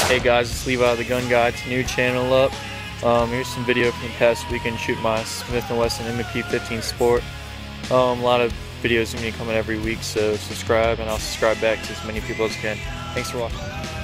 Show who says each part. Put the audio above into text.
Speaker 1: Hey guys, it's Levi the Gun Guy. It's a new channel up. Here's some video from the past weekend shooting my Smith & Wesson M&P 15 Sport. A lot of videos are going to be coming every week, so subscribe and I'll subscribe back to as many people as I can. Thanks for watching.